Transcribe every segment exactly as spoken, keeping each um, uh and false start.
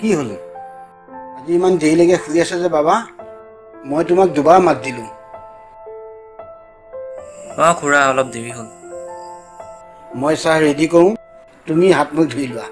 কি হল আজি ইমান দেৰিলৈকে শুই আছে যে বাবা মই তোমাক দুবাৰ মাত দিলো অ খুৰা অলপ দেৰি হ'ল মই চাহ ৰেডি কৰো তুমি হাত মুখ ধুই লোৱা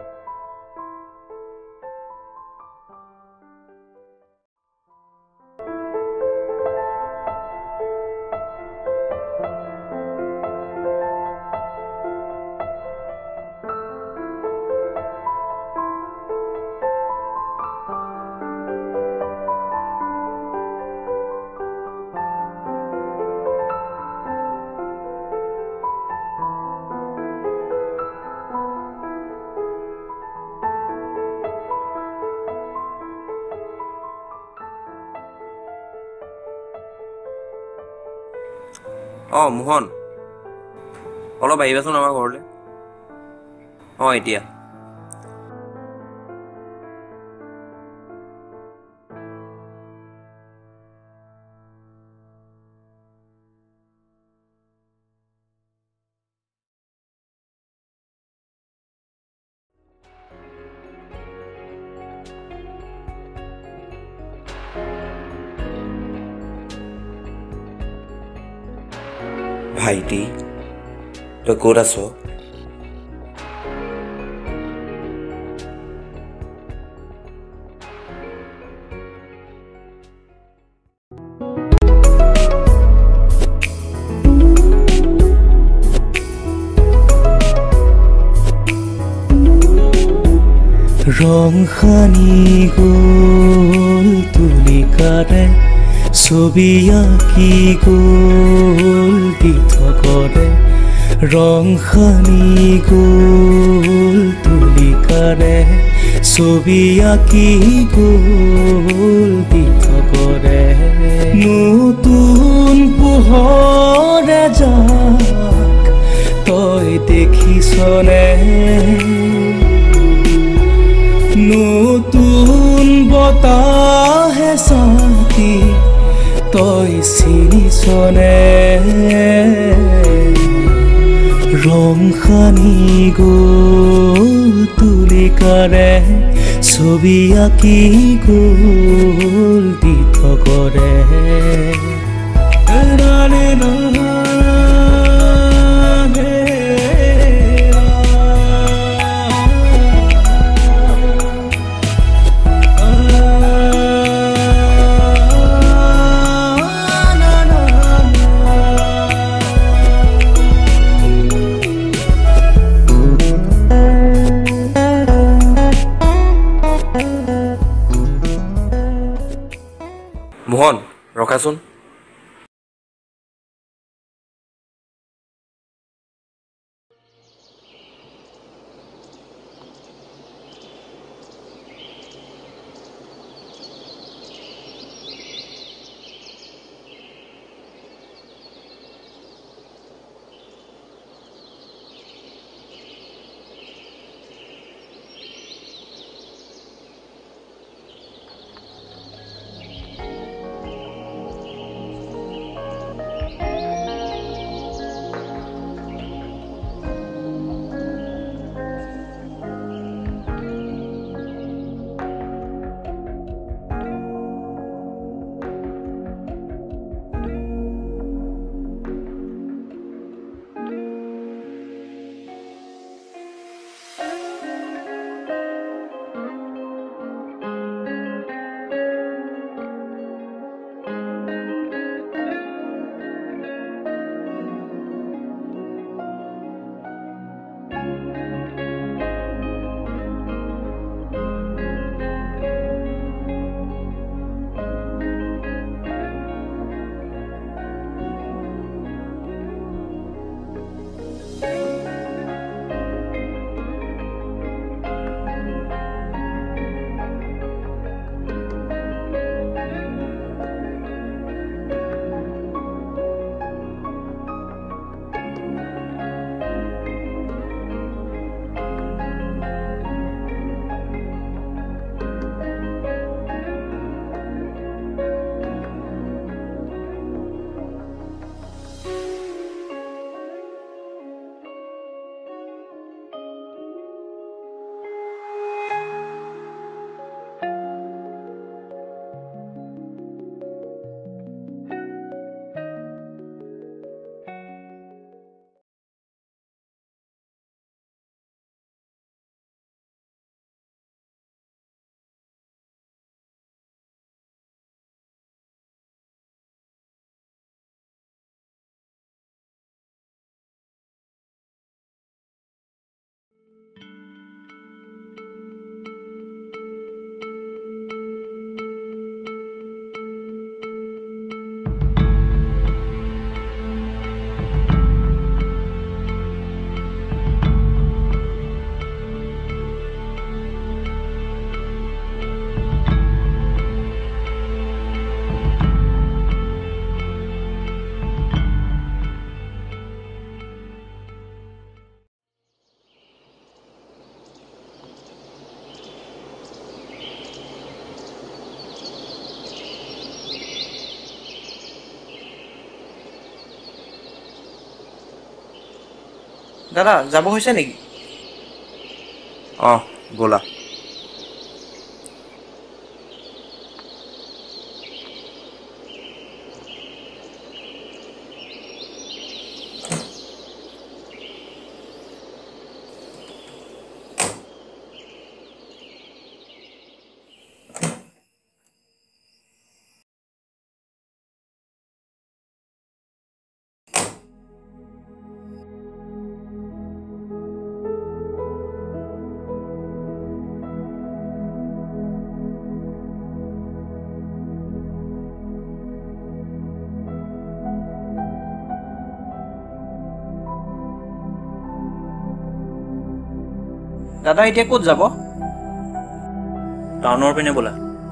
অ মোহন অলপ আহিবাচোন আমাৰ ঘৰলৈ অ এতিয়া ভাইটি তই ক'ত আছ ৰং সানি গ'ল তুলিকাৰে ছবি আঁকি গ'ল পৃথকৰে ৰং সানি গ'ল তুলিকাৰে ছবি আঁকি গ'ল পৃথকৰে নতুন পোহৰে যাক তই দেখিছনে নতুন বতাহে শান্তি তই চিনিছনে ৰং সানি গ'ল তুলিকাৰে ছবি আঁকি গ'ল পৃথকৰে মোহন ৰখাচোন দাদা যাব হৈছে নেকি? অঁ ব'লা। দাদা এতিয়া ক'ত যাব? টাউনৰ পিনে ব'লা।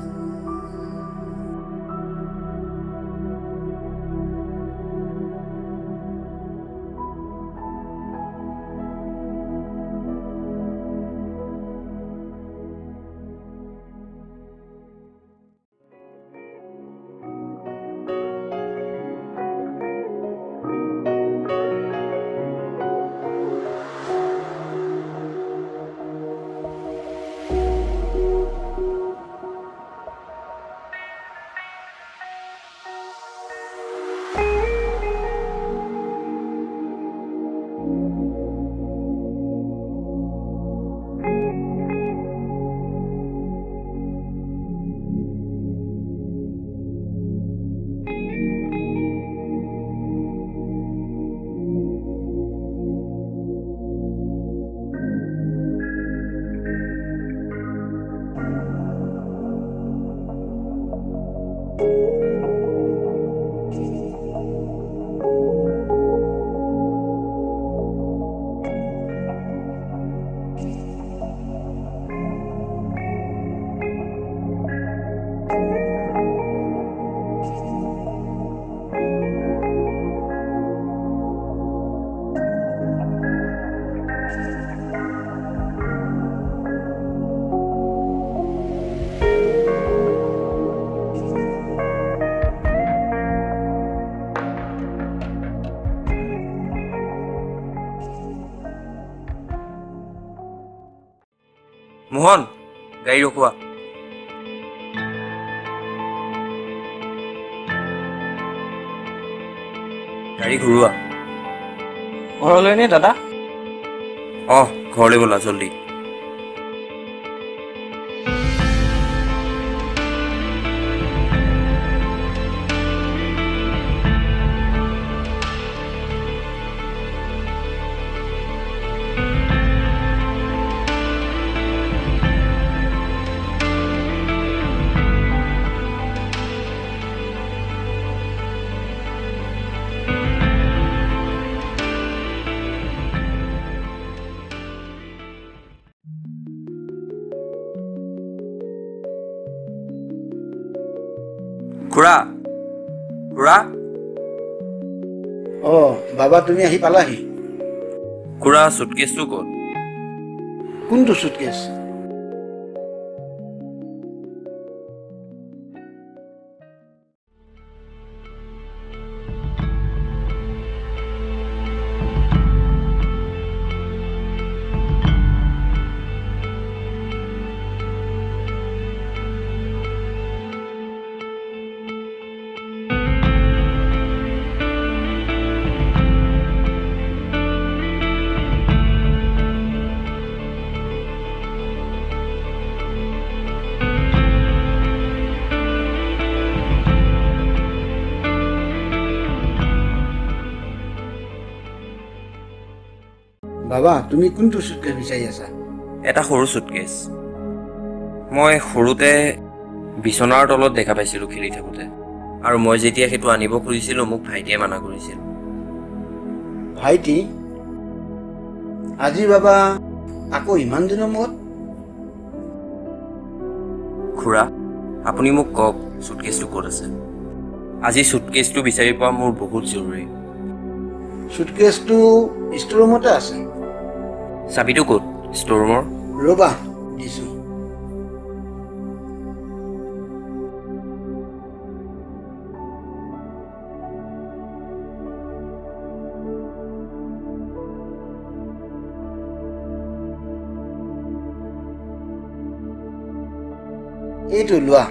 মোহন, গাড়ী ৰখোৱা। গাড়ী ঘূৰোৱা। ঘৰলৈ নে দাদা? অঁ ঘৰলৈ ব'লা জল্দি। খুৰা, খুৰা। অঁ বাবা তুমি আহি পালাহি? খুৰা চুটকেছটো ক'ত? কোনটো চুটকেছ? বাবা তুমি কোনটো চুটকেছ বিচাৰি আছা? এটা সৰু চুটকেছ। মই সৰুতে বিচনাৰ তলত দেখা পাইছিলোঁ খেলি থাকোঁতে, আৰু মই যেতিয়া সেইটো আনিব খুজিছিলোঁ মোক ভাইটিয়ে মানা কৰিছিল। ভাইটি? আজি বাবা আকৌ ইমান দিনৰ মূৰত? খুৰা আপুনি মোক কওক চুটকেছটো ক'ত আছে? আজি চুটকেছটো বিচাৰি পোৱা মোৰ বহুত জৰুৰী। চুটকেছটো ষ্ট'ৰ ৰুমতে আছে। চাবিটো ক'ত ষ্ট'ৰ ৰুমৰ? ৰ'বা দিছোঁ। এইটো লোৱা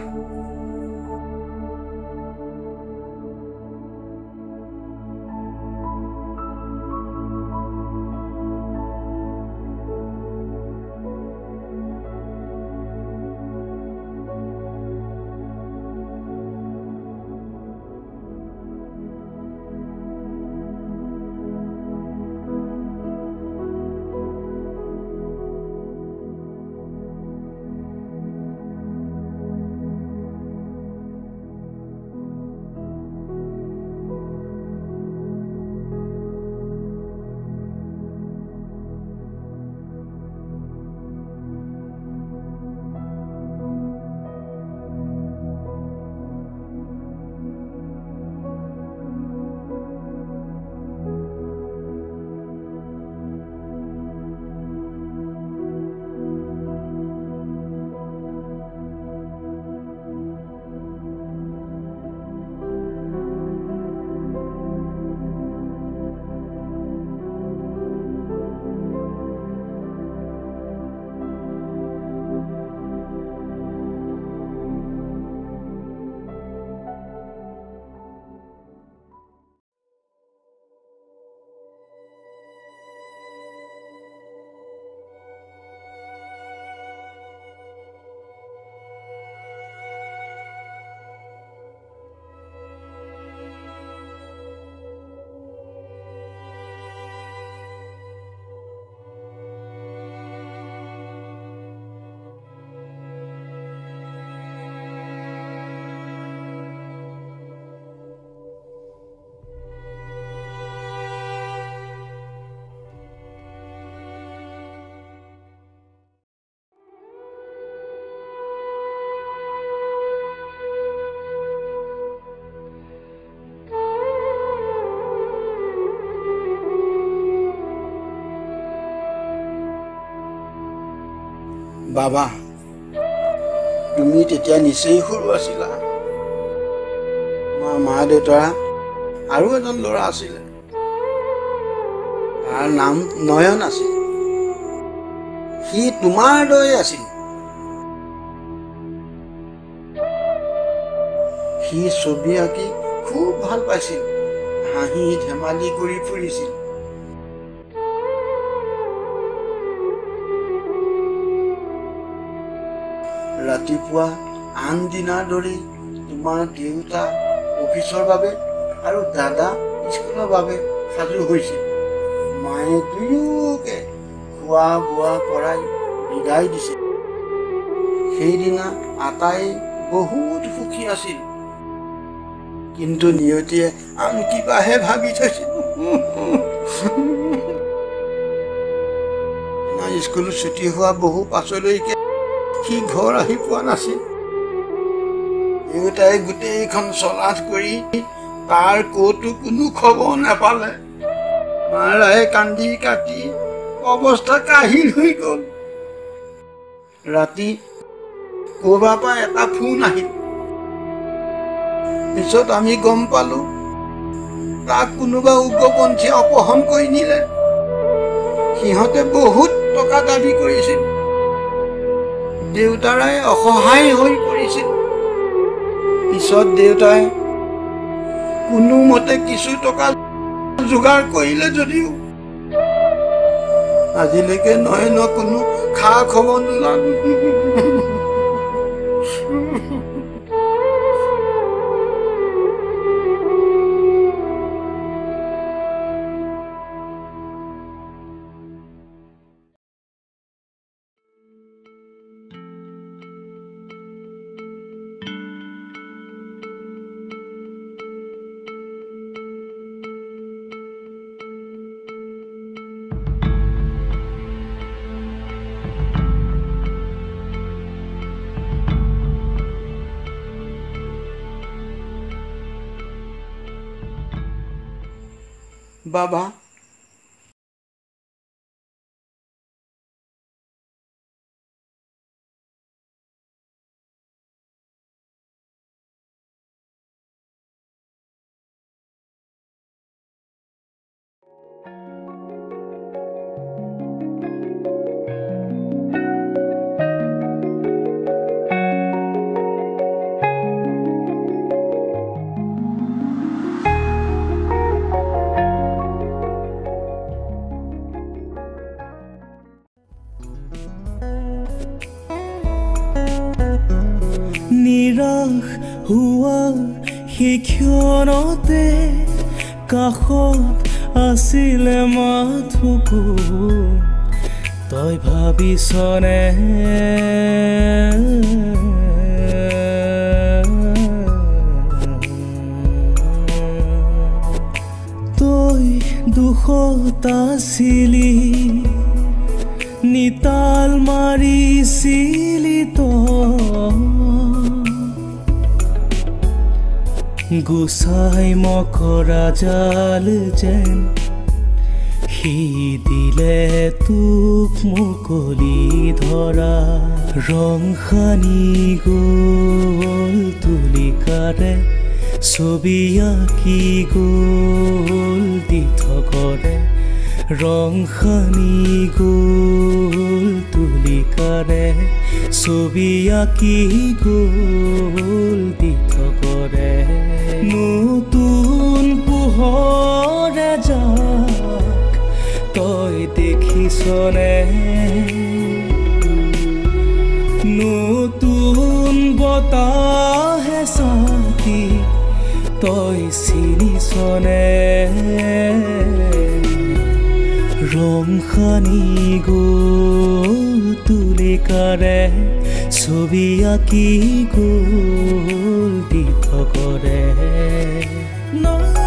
বাবা তুমি তেতিয়া নিচেই সৰু আছিলা তোমাৰ মা দেউতাৰ আৰু এজন ল'ৰা আছিলে তাৰ নাম নয়ন আছিল সি তোমাৰ দৰে আছিল সি ছবি আঁকি খুব ভাল পাইছিল হাঁহি ধেমালি কৰি ফুৰিছিল ৰাতিপুৱা আন দিনাৰ দৰে তোমাৰ দেউতা অফিচৰ বাবে আৰু দাদা স্কুলৰ বাবে সাজু হৈছিল মায়ে দুয়োকে খোৱা বোৱা কৰাই বিদায় দিছিল সেইদিনা আটাই বহুত সুখী আছিল কিন্তু নিয়তিয়ে আন কিবাহে ভাবি থৈছিল স্কুল ছুটি হোৱা বহু পাছলৈকে সি ঘৰ আহি পোৱা নাছিল দেউতাই গোটেইখন চলাথ কৰি তাৰ ক'তো কোনো খবৰ নাপালে মাৰাই কান্দি কাটি অৱস্থা কাহিল হৈ গ'ল ৰাতি ক'ৰবাৰ পৰা এটা ফোন আহিল পিছত আমি গম পালো তাক কোনোবা উগ্ৰপন্থীয়ে অপহৰণ কৰি নিলে সিহঁতে বহুত টকা দাবী কৰিছিল দেউতাৰাই অসহায় হৈ পৰিছিল পিছত দেউতাই কোনোমতে কিছু টকা যোগাৰ কৰিলে যদিও আজিলৈকে নয়ন কোনো খা খবৰ নোলাল বাবা হোৱা সেই ক্ষণতে কাষত আছিলে মাথোকো তই ভাবিছনে তই দুখত আছিলি নিতাল মাৰিছিলি তই গুচাই মকৰা জাল যেন সি দিলে তোক মুকলি ধৰা ৰং সানি গ'ল তুলিকাৰে ছবি আঁকি গ'ল তীৰ্থকৰে ৰং সানি গ'ল তুলিকাৰে ছবি আঁকি গ'ল তীৰ্থকৰে নতুন পোহৰে যাক তই দেখিছনে নতুন বতাহে চাকি তই চিনিছনে ৰং সানি গ'ল তুলিকাৰে ছবি আঁকি গ'ল তীৰ্থকৰে ন